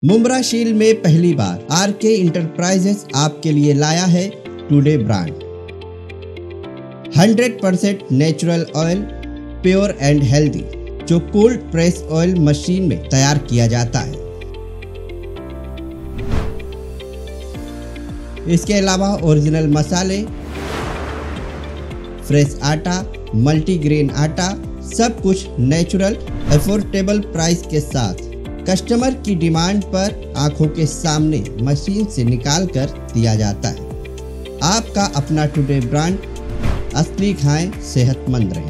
मुंब्रा शील में पहली बार आरके इंटरप्राइजेस आपके लिए लाया है today brand. 100% natural oil, pure and healthy, जो कोल्ड प्रेस ऑयल मशीन में तैयार किया जाता है। इसके अलावा ओरिजिनल मसाले, फ्रेश आटा, मल्टीग्रेन आटा, सब कुछ नेचुरल अफोर्डेबल प्राइस के साथ कस्टमर की डिमांड पर आंखों के सामने मशीन से निकाल कर दिया जाता है। आपका अपना टुडे ब्रांड, असली खाएं, सेहतमंद रहें।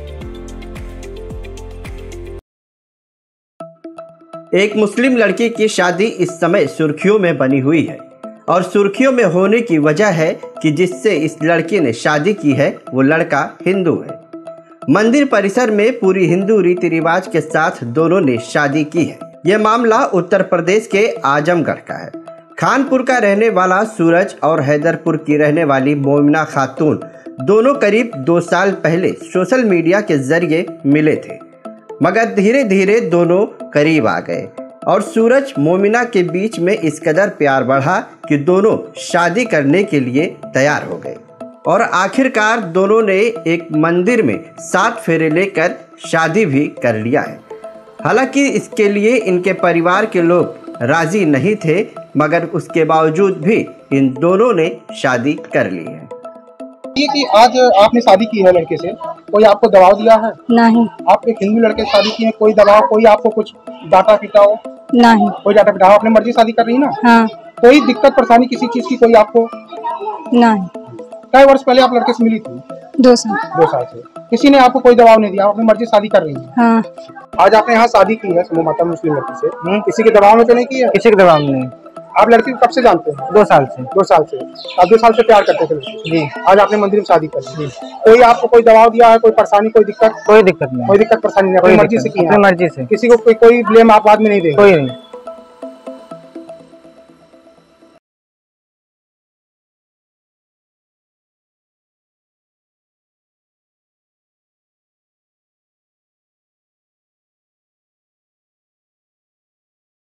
एक मुस्लिम लड़की की शादी इस समय सुर्खियों में बनी हुई है और सुर्खियों में होने की वजह है कि जिससे इस लड़की ने शादी की है वो लड़का हिंदू है। मंदिर परिसर में पूरी हिंदू रीति रिवाज के साथ दोनों ने शादी की है। यह मामला उत्तर प्रदेश के आजमगढ़ का है। खानपुर का रहने वाला सूरज और हैदरपुर की रहने वाली मोमिना खातून दोनों करीब 2 साल पहले सोशल मीडिया के जरिए मिले थे, मगर धीरे धीरे दोनों करीब आ गए और सूरज मोमिना के बीच में इस कदर प्यार बढ़ा कि दोनों शादी करने के लिए तैयार हो गए और आखिरकार दोनों ने एक मंदिर में 7 फेरे लेकर शादी भी कर लिया है। हालांकि इसके लिए इनके परिवार के लोग राजी नहीं थे, मगर उसके बावजूद भी इन दोनों ने शादी कर ली है। ये कि आज आपने शादी की है लड़के से, कोई आपको दबाव दिया है? नहीं। आप एक हिंदू लड़के से शादी की है, कोई दबाव, कोई आपको कुछ डांटा पीटा हो? नहीं। कोई डांटा पीटा हो? अपनी मर्जी शादी कर रही है ना? हाँ। कोई दिक्कत परेशानी किसी चीज की कोई आपको? नहीं। कई वर्ष पहले आप लड़के से मिली थी? 2 साल। 2 साल से किसी ने आपको कोई दबाव नहीं दिया, आप अपनी मर्जी शादी कर रही है? हाँ। आज आपने यहाँ शादी की है समूह माता मुस्लिम लड़की से, किसी के दबाव में तो नहीं की है? किसी के दबाव में नहीं। आप लड़की को कब से जानते हैं? 2 साल से। 2 साल से। आप 2 साल से प्यार करते थे जी। आज आपने मंदिर में शादी कर ली। कोई आपको कोई दबाव दिया है, कोई परेशानी, कोई दिक्कत? कोई दिक्कत नहीं। कोई दिक्कत परेशानी नहीं, अपनी मर्जी से की है? अपनी मर्जी से। किसी को कोई ब्लेम आप बाद में नहीं देंगे? कोई नहीं।